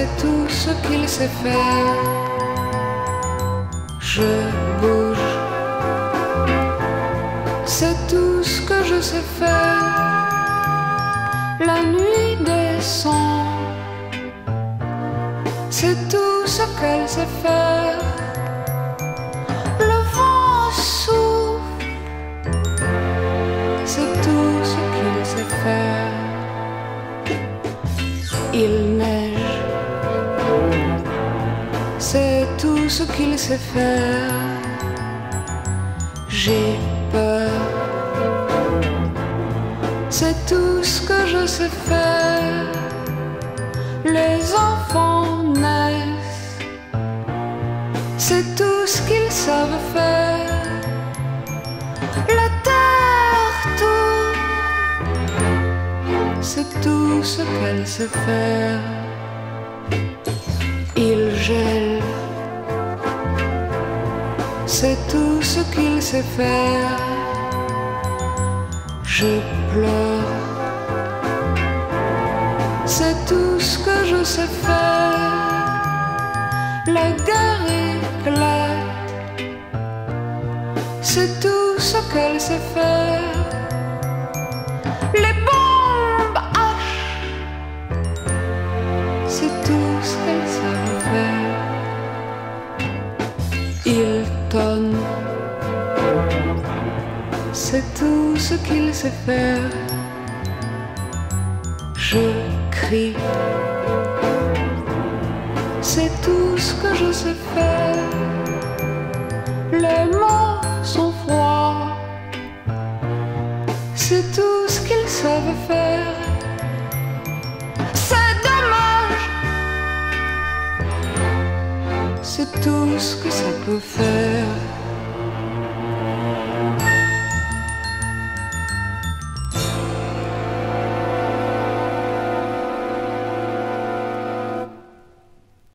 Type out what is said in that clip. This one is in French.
c'est tout ce qu'il sait faire. Je bouge, c'est tout ce que je sais faire. La nuit descend, c'est tout ce qu'elle sait faire. Le vent souffle, c'est tout ce qu'il sait faire. Il neige, c'est tout ce qu'il sait faire. J'ai peur, c'est tout ce que je sais faire. Les enfants naissent, c'est tout ce qu'ils savent faire. La terre tourne, c'est tout ce qu'elle sait faire. Il gèle, c'est tout ce qu'il sait faire. Je pleure, c'est tout ce que je sais faire. La guerre éclate, c'est tout ce qu'elle sait faire. Les bombes hachent, c'est tout ce qu'elles savent faire. Il tonne, c'est tout ce qu'il sait faire. Je crie, c'est tout ce que je sais faire. Les mots sont froids, c'est tout ce qu'ils savent faire. C'est dommage, c'est tout ce que ça peut faire.